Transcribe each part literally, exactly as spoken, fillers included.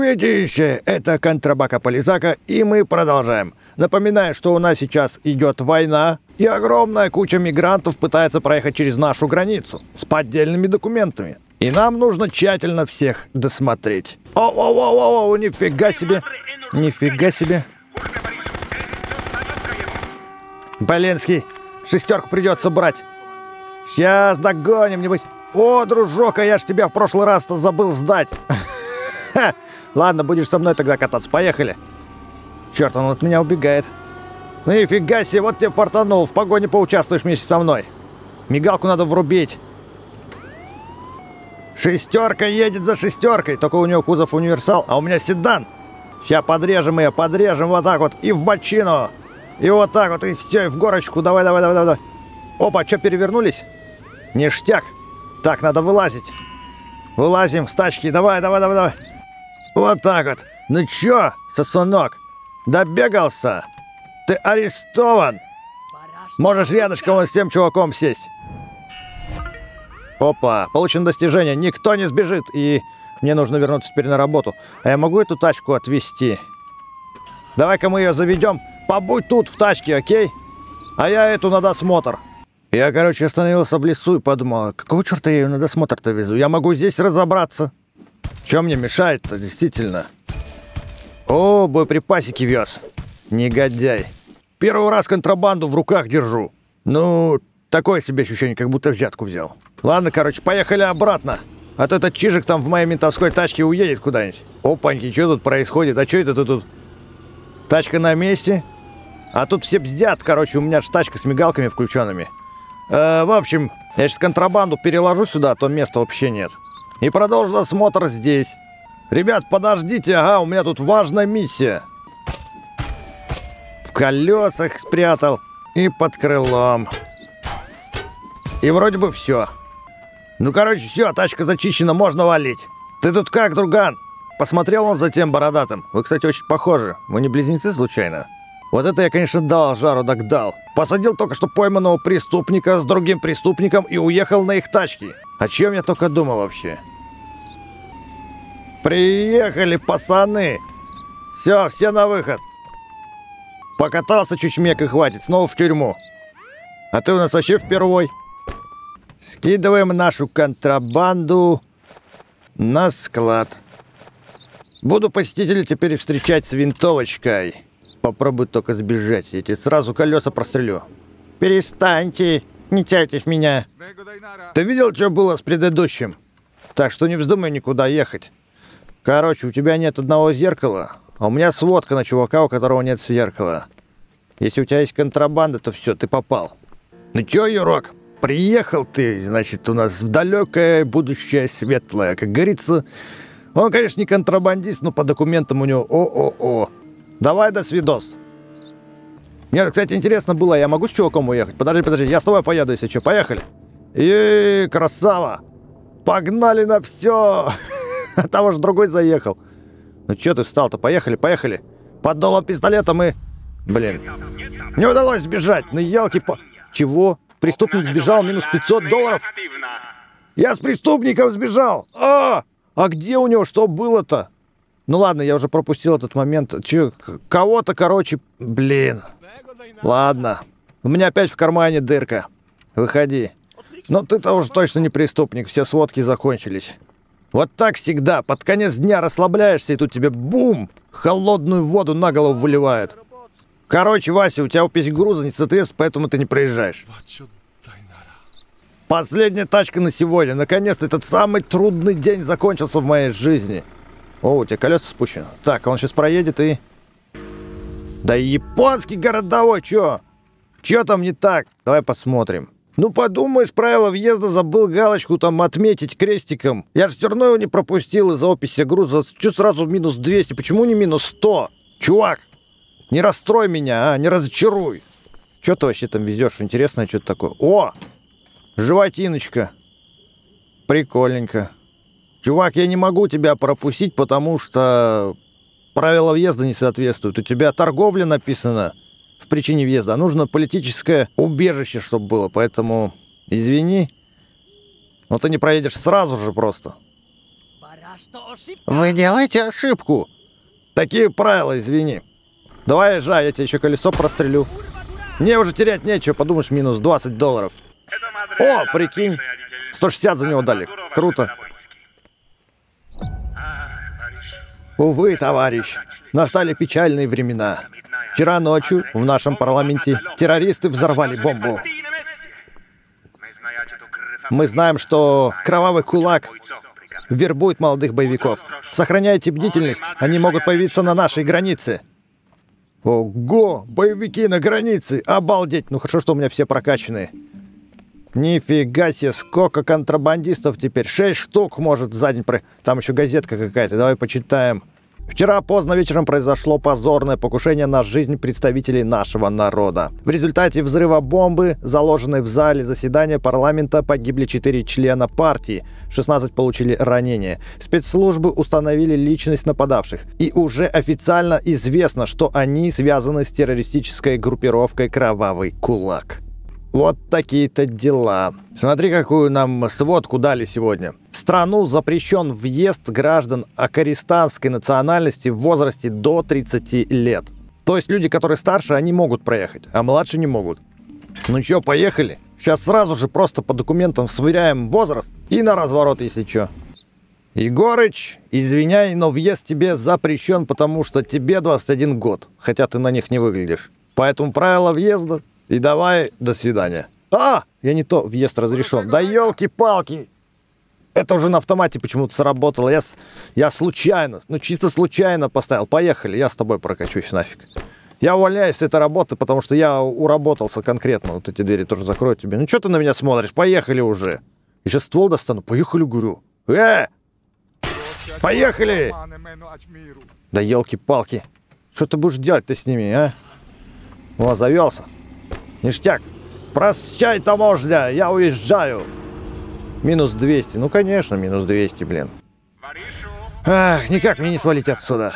Святейшее, это Контрабака Полизака, и мы продолжаем. Напоминаю, что у нас сейчас идет война, и огромная куча мигрантов пытается проехать через нашу границу с поддельными документами. И нам нужно тщательно всех досмотреть. О-о-о-о-о, нифига себе, нифига себе. Боленский, шестерку придется брать. Сейчас догоним, небось. О, дружок, а я ж тебя в прошлый раз-то забыл сдать. Ха. Ладно, будешь со мной тогда кататься. Поехали. Черт, он от меня убегает. Ну и фига себе, вот тебе фартанул. В погоне поучаствуешь вместе со мной. Мигалку надо врубить. Шестерка едет за шестеркой. Только у него кузов универсал, а у меня седан. Сейчас подрежем ее, подрежем вот так вот. И в бочину. И вот так вот, и все, и в горочку. Давай, давай, давай, давай. Опа, что, перевернулись? Ништяк. Так, надо вылазить. Вылазим с тачки. Давай, давай, давай, давай. Вот так вот. Ну чё, сосунок, добегался? Ты арестован. Можешь рядышком вот с тем чуваком сесть. Опа, получено достижение. Никто не сбежит. И мне нужно вернуться теперь на работу. А я могу эту тачку отвезти? Давай-ка мы ее заведем. Побудь тут в тачке, окей? А я эту на досмотр. Я, короче, остановился в лесу и подумал, какого черта я ее на досмотр-то везу? Я могу здесь разобраться. Чем мне мешает-то, действительно? О, боеприпасики вез. Негодяй. Первый раз контрабанду в руках держу. Ну, такое себе ощущение, как будто взятку взял. Ладно, короче, поехали обратно. А то этот чижик там в моей ментовской тачке уедет куда-нибудь. Опаньки, что тут происходит? А что это тут? тут? Тачка на месте. А тут все бздят, короче, у меня же тачка с мигалками включенными. Э, в общем, я сейчас контрабанду переложу сюда, а то места вообще нет. И продолжу осмотр здесь. Ребят, подождите, ага, у меня тут важная миссия. В колесах спрятал и под крылом. И вроде бы все. Ну, короче, все, тачка зачищена, можно валить. Ты тут как, друган? Посмотрел он за тем бородатым? Вы, кстати, очень похожи. Вы не близнецы случайно? Вот это я, конечно, дал жару, так дал. Посадил только что пойманного преступника с другим преступником и уехал на их тачки. О чем я только думал вообще? Приехали, пацаны. Все, все на выход. Покатался чучмек и хватит, снова в тюрьму. А ты у нас вообще впервой. Скидываем нашу контрабанду на склад. Буду посетителей теперь встречать с винтовочкой. Попробуй только сбежать, я тебе сразу колеса прострелю. Перестаньте, не тяйтесь в меня. Ты видел, что было с предыдущим? Так что не вздумай никуда ехать. Короче, у тебя нет одного зеркала, а у меня сводка на чувака, у которого нет зеркала. Если у тебя есть контрабанда, то все, ты попал. Ну чё, Юрок, приехал ты, значит, у нас в далекое будущее светлое. Как говорится, он, конечно, не контрабандист, но по документам у него о-о-о. Давай, до свидос. Мне, кстати, интересно было, я могу с чуваком уехать? Подожди, подожди, я с тобой поеду, если что. Поехали. И красава. Погнали на все. А там уж другой заехал. Ну что ты встал-то? Поехали, поехали. Под долом пистолета мы... Блин. Не удалось сбежать. Ну елки-по... Чего? Преступник сбежал, минус пятьсот долларов? Я с преступником сбежал. А, а где у него что было-то? Ну ладно, я уже пропустил этот момент. Че, кого-то, короче, блин. Ладно. У меня опять в кармане дырка. Выходи. Но ты-то уже точно не преступник. Все сводки закончились. Вот так всегда. Под конец дня расслабляешься, и тут тебе бум! Холодную воду на голову выливает. Короче, Вася, у тебя опись груза не соответствует, поэтому ты не проезжаешь. Последняя тачка на сегодня. Наконец-то этот самый трудный день закончился в моей жизни. О, у тебя колеса спущены. Так, он сейчас проедет и... Да японский городовой, чё? Чё там не так? Давай посмотрим. Ну, подумаешь, правила въезда забыл галочку там отметить крестиком. Я же все равно его не пропустил из-за описи груза. Чё сразу минус двести? Почему не минус сто? Чувак, не расстрой меня, а, не разочаруй. Чё ты вообще там везешь? Интересное что-то такое. О, животиночка. Прикольненько. Чувак, я не могу тебя пропустить, потому что правила въезда не соответствуют. У тебя торговля написана в причине въезда, а нужно политическое убежище, чтобы было. Поэтому, извини, но ты не проедешь сразу же просто. Вы делаете ошибку. Такие правила, извини. Давай езжай, я тебе еще колесо прострелю. Мне уже терять нечего, подумаешь, минус двадцать долларов. О, прикинь, сто шестьдесят за него дали. Круто. Увы, товарищ, настали печальные времена. Вчера ночью в нашем парламенте террористы взорвали бомбу. Мы знаем, что кровавый кулак вербует молодых боевиков. Сохраняйте бдительность, они могут появиться на нашей границе. Ого, боевики на границе, обалдеть. Ну хорошо, что у меня все прокачанные. Нифига себе, сколько контрабандистов теперь. Шесть штук может за день про... Там еще газетка какая-то, давай почитаем. Вчера поздно вечером произошло позорное покушение на жизнь представителей нашего народа. В результате взрыва бомбы, заложенной в зале заседания парламента, погибли четыре члена партии, шестнадцать получили ранения. Спецслужбы установили личность нападавших, и уже официально известно, что они связаны с террористической группировкой «Кровавый кулак». Вот такие-то дела. Смотри, какую нам сводку дали сегодня. В страну запрещен въезд граждан акаристанской национальности в возрасте до тридцати лет. То есть люди, которые старше, они могут проехать, а младше не могут. Ну чё, поехали? Сейчас сразу же просто по документам сверяем возраст и на разворот, если чё. Егорыч, извиняй, но въезд тебе запрещен, потому что тебе двадцать один год, хотя ты на них не выглядишь. Поэтому правила въезда... И давай, до свидания. А, я не то, въезд разрешен. Да елки-палки. Это уже на автомате почему-то сработало. Я, я случайно, ну чисто случайно поставил. Поехали, я с тобой прокачусь нафиг. Я увольняюсь с этой работы, потому что я уработался конкретно. Вот эти двери тоже закрою тебе. Ну что ты на меня смотришь? Поехали уже. Я сейчас ствол достану. Поехали, говорю. Э! Поехали! Да елки-палки. Что ты будешь делать-то с ними, а? О, завелся. Ништяк. Прощай, таможня, я уезжаю. Минус двести. Ну, конечно, минус двести, блин. Ах, никак мне не свалить отсюда.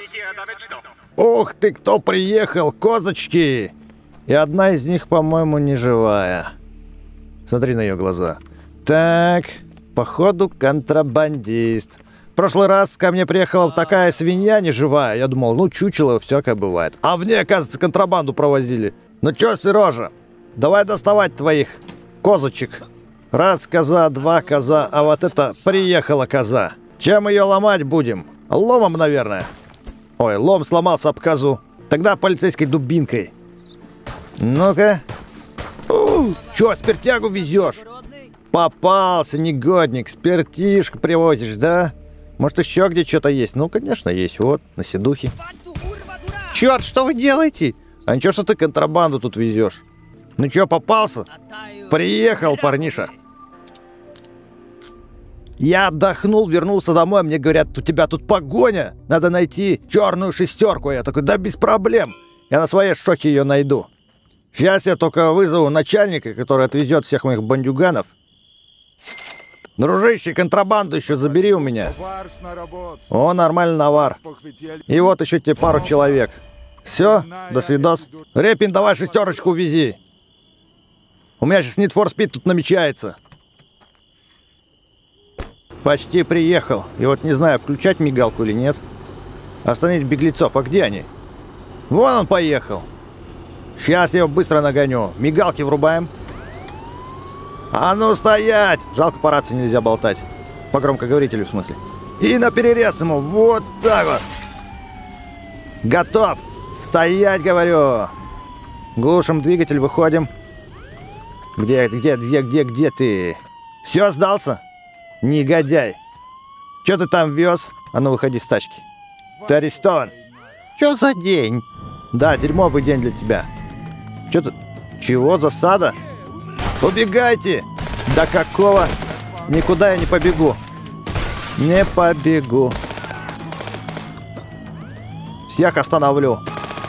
Ух ты, кто приехал, козочки. И одна из них, по-моему, не живая. Смотри на ее глаза. Так, походу, контрабандист. В прошлый раз ко мне приехала такая свинья неживая. Я думал, ну, чучело, всякое бывает. А в ней, оказывается, контрабанду провозили. Ну чё, Сережа, давай доставать твоих козочек. Раз коза, два коза, а вот это приехала коза. Чем ее ломать будем? Ломом, наверное. Ой, лом сломался об козу. Тогда полицейской дубинкой. Ну-ка. Чё, спиртягу везешь? Попался, негодник. Спиртишку привозишь, да? Может, еще где что-то есть? Ну, конечно, есть. Вот, на седухе. Черт, что вы делаете? А ничего, что ты контрабанду тут везешь? Ну чё, попался? Приехал, парниша. Я отдохнул, вернулся домой, мне говорят, у тебя тут погоня. Надо найти черную шестерку. Я такой, да без проблем. Я на своей шоке ее найду. Сейчас я только вызову начальника, который отвезет всех моих бандюганов. Дружище, контрабанду еще забери у меня. О, нормально, навар. И вот еще тебе пару человек. Все, до свидос. Репин, давай шестерочку вези. У меня сейчас Need for Speed тут намечается. Почти приехал. И вот не знаю, включать мигалку или нет. Остановить беглецов. А где они? Вон он поехал. Сейчас я его быстро нагоню. Мигалки врубаем. А ну стоять! Жалко, по рации нельзя болтать. По громкоговорителю, в смысле. И на перерез ему. Вот так вот. Готов. Стоять, говорю. Глушим двигатель, выходим. Где, где, где, где, где ты? Все, сдался? Негодяй. Че ты там вез? А ну, выходи с тачки. Ты арестован. Че за день? Да, дерьмовый день для тебя. Че ты... Чего, засада? Убегайте! Да какого? Никуда я не побегу. Не побегу. Всех остановлю.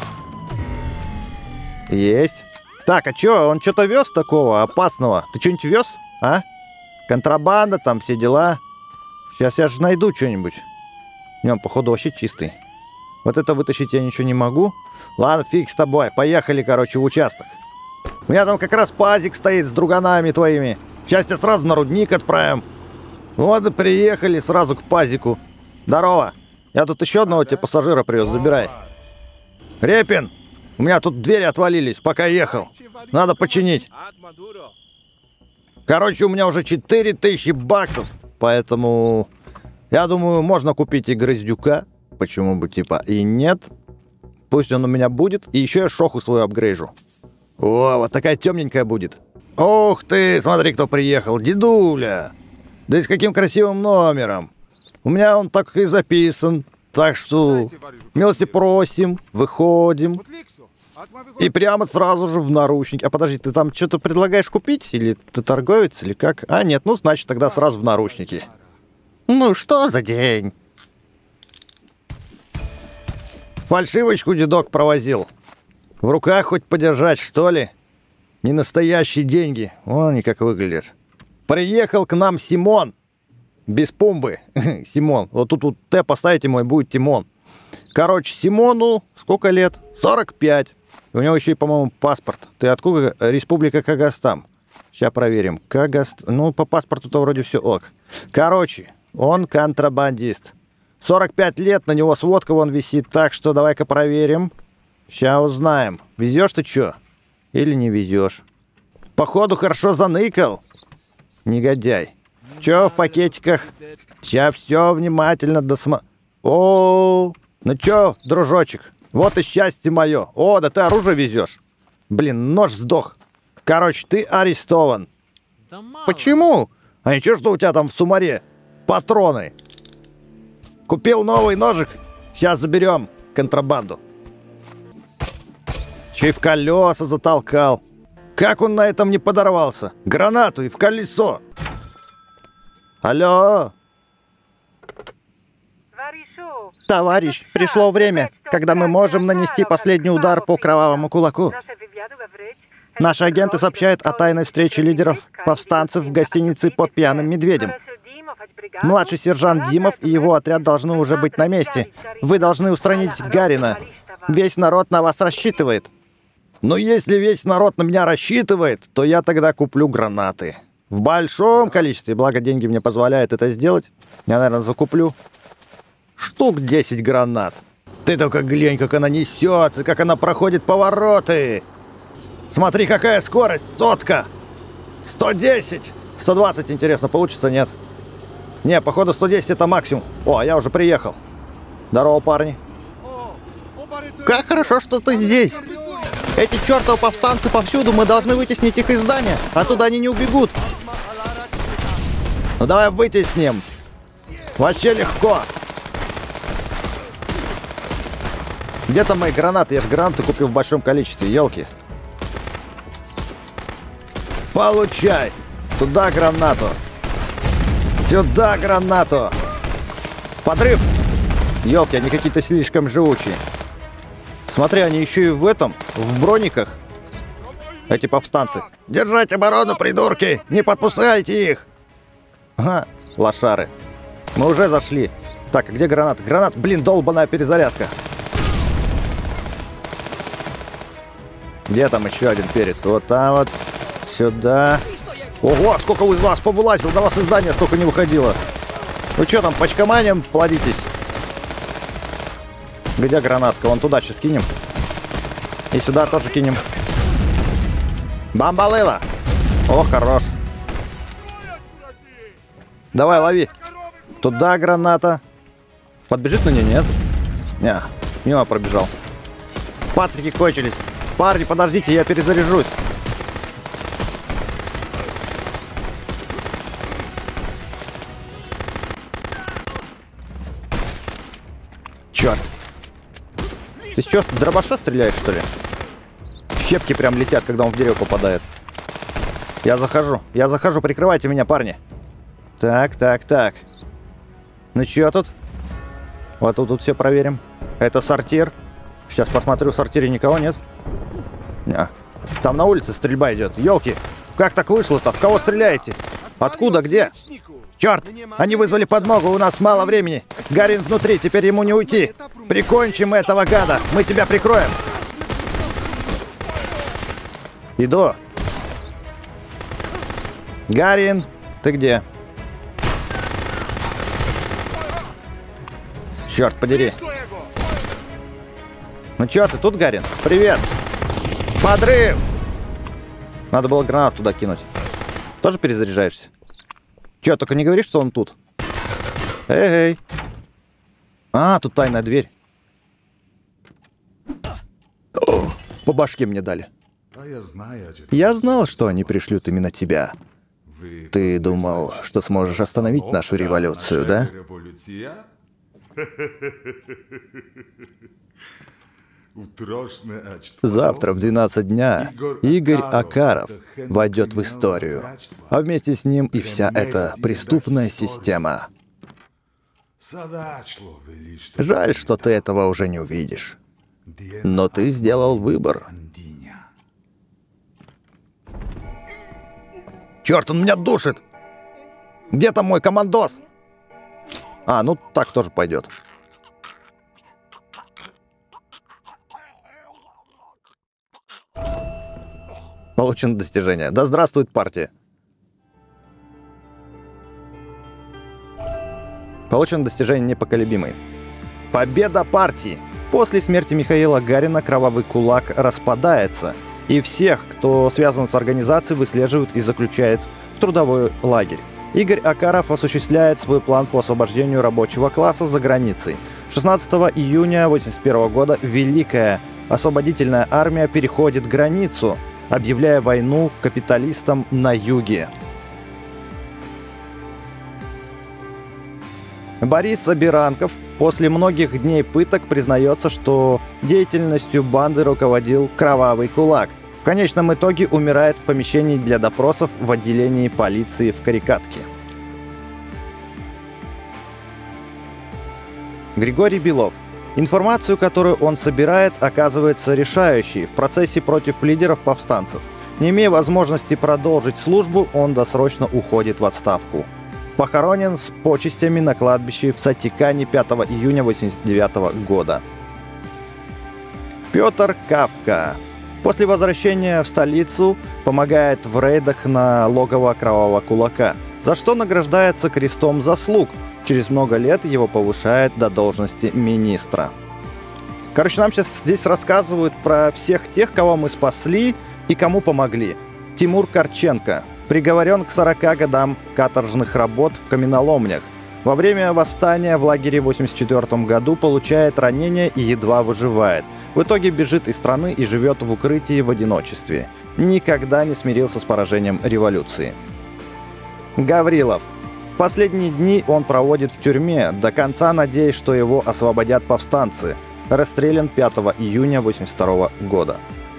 Есть. Так, а чё, он что-то вез такого опасного? Ты что-нибудь вез, а? Контрабанда, там все дела. Сейчас я же найду что-нибудь. Не, он, походу, вообще чистый. Вот это вытащить я ничего не могу. Ладно, фиг с тобой. Поехали, короче, в участок. У меня там как раз пазик стоит с друганами твоими. Сейчас тебя сразу на рудник отправим. Вот и приехали сразу к пазику. Здорово. Я тут еще одного тебе пассажира привез, забирай. Репин, у меня тут двери отвалились, пока ехал. Надо починить. Короче, у меня уже четыре тысячи баксов, поэтому я думаю, можно купить и Грыздюка. Почему бы типа и нет. Пусть он у меня будет. И еще я шоху свою апгрейжу. О, вот такая темненькая будет. Ух ты, смотри, кто приехал. Дедуля. Да и с каким красивым номером. У меня он так и записан. Так что милости просим, выходим. И прямо сразу же в наручники. А подожди, ты там что-то предлагаешь купить? Или ты торговец, или как? А, нет, ну значит тогда сразу в наручники. Ну что за день? Фальшивочку дедок провозил. В руках хоть подержать, что ли? Не настоящие деньги. Вон они как выглядят. Приехал к нам Симон. Без пумбы. Симон. Вот тут вот Т поставите мой, будет Тимон. Короче, Симону сколько лет? сорок пять. У него еще и, по-моему, паспорт. Ты откуда? Республика Кагастан. Сейчас проверим. Кагастан. Ну, по паспорту-то вроде все ок. Короче, он контрабандист. сорок пять лет, на него сводка вон висит. Так что давай-ка проверим. Сейчас узнаем. Везешь ты что? Или не везешь? Походу, хорошо заныкал. Негодяй. Че в пакетиках? Сейчас все внимательно досма... О, ну че, дружочек? Вот и счастье мое. О, да ты оружие везешь. Блин, нож сдох. Короче, ты арестован. Почему? А ничего, что у тебя там в сумаре? Патроны. Купил новый ножик. Сейчас заберем контрабанду. Че и в колеса затолкал. Как он на этом не подорвался? Гранату и в колесо. Алло. Товарищ, пришло время, когда мы можем нанести последний удар по кровавому кулаку. Наши агенты сообщают о тайной встрече лидеров повстанцев в гостинице под Пьяным Медведем. Младший сержант Димов и его отряд должны уже быть на месте. Вы должны устранить Гарина. Весь народ на вас рассчитывает. Но если весь народ на меня рассчитывает, то я тогда куплю гранаты. В большом количестве, благо деньги мне позволяют это сделать. Я, наверное, закуплю штук десять гранат. Ты только глянь, как она несется, как она проходит повороты. Смотри, какая скорость, сотка. сто десять. сто двадцать, интересно, получится, нет? Не, походу сто десять это максимум. О, я уже приехал. Здорово, парни. Как хорошо, что ты здесь. Эти чертовы повстанцы повсюду, мы должны вытеснить их из здания. Оттуда они не убегут. Ну давай вытесним. Вообще легко. Где там мои гранаты? Я же гранаты купил в большом количестве, елки. Получай. Туда гранату. Сюда гранату. Подрыв. Елки, они какие-то слишком живучие. Смотри, они еще и в этом, в брониках. Эти повстанцы. Держать оборону, придурки! Не подпускайте их! Ага, лошары. Мы уже зашли. Так, а где гранат? Гранат, блин, долбаная перезарядка. Где там еще один перец? Вот там вот. Сюда. Ого, сколько у вас повылазил, до вас из здания столько не выходило. Вы что там, почкоманием плодитесь? Где гранатка? Вон туда сейчас кинем. И сюда тоже кинем. Бамбалыла! О, хорош. Давай, лови. Туда граната. Подбежит на нее, нет? Не, мимо пробежал. Патрики кончились. Парни, подождите, я перезаряжусь. Черт. Ты что, с дробаша стреляешь, что ли? Щепки прям летят, когда он в дерево попадает. Я захожу. Я захожу, прикрывайте меня, парни. Так, так, так. Ну что тут? Вот тут, тут все проверим. Это сортир. Сейчас посмотрю, в сортире никого нет. Не. Там на улице стрельба идет. Ёлки, как так вышло-то? В кого стреляете? Откуда, где? Черт, они вызвали подмогу, у нас мало времени. Гарин внутри, теперь ему не уйти. Прикончим этого гада, мы тебя прикроем. Иду. Гарин, ты где? Черт подери. Ну чё ты тут, Гарин? Привет! Подрыв! Надо было гранату туда кинуть. Тоже перезаряжаешься? Чё, только не говори, что он тут. Эй-эй. А, тут тайная дверь. О, по башке мне дали. Я знал, что они пришлют именно тебя. Ты думал, что сможешь остановить нашу революцию, да? Завтра в двенадцать дня Игорь Акаров войдет в историю, а вместе с ним и вся эта преступная система. Жаль, что ты этого уже не увидишь. Но ты сделал выбор. Черт, он меня душит! Где там мой командос? А, ну так тоже пойдет. Получено достижение. Да здравствует партия. Получено достижение непоколебимый. Победа партии! После смерти Михаила Гарина кровавый кулак распадается, и всех, кто связан с организацией, выслеживают и заключают в трудовой лагерь. Игорь Акаров осуществляет свой план по освобождению рабочего класса за границей. шестнадцатого июня восемьдесят первого года Великая освободительная армия переходит границу, объявляя войну капиталистам на юге. Борис Абиранков после многих дней пыток признается, что деятельностью банды руководил кровавый кулак. В конечном итоге умирает в помещении для допросов в отделении полиции в Карикатке. Григорий Белов. Информацию, которую он собирает, оказывается решающей в процессе против лидеров повстанцев. Не имея возможности продолжить службу, он досрочно уходит в отставку. Похоронен с почестями на кладбище в Сатикане пятого июня восемьдесят девятого года. Петр Кафка. После возвращения в столицу помогает в рейдах на логово кровавого кулака, за что награждается крестом заслуг. Через много лет его повышают до должности министра. Короче, нам сейчас здесь рассказывают про всех тех, кого мы спасли и кому помогли. Тимур Корченко приговорен к сорока годам каторжных работ в каменоломнях. Во время восстания в лагере в восемьдесят четвёртом году получает ранение и едва выживает. В итоге бежит из страны и живет в укрытии в одиночестве. Никогда не смирился с поражением революции. Гаврилов. Последние дни он проводит в тюрьме, до конца надеясь, что его освободят повстанцы. Расстрелян пятого июня восемьдесят второго года.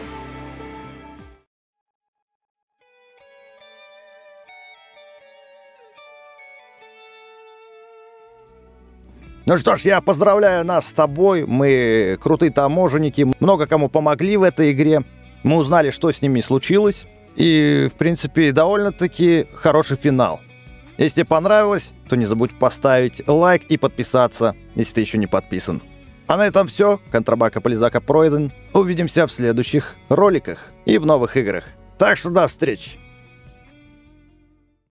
Ну что ж, я поздравляю нас с тобой. Мы крутые таможенники, много кому помогли в этой игре. Мы узнали, что с ними случилось. И, в принципе, довольно-таки хороший финал. Если тебе понравилось, то не забудь поставить лайк и подписаться, если ты еще не подписан. А на этом все. Контрабака Полизака пройден. Увидимся в следующих роликах и в новых играх. Так что до встречи.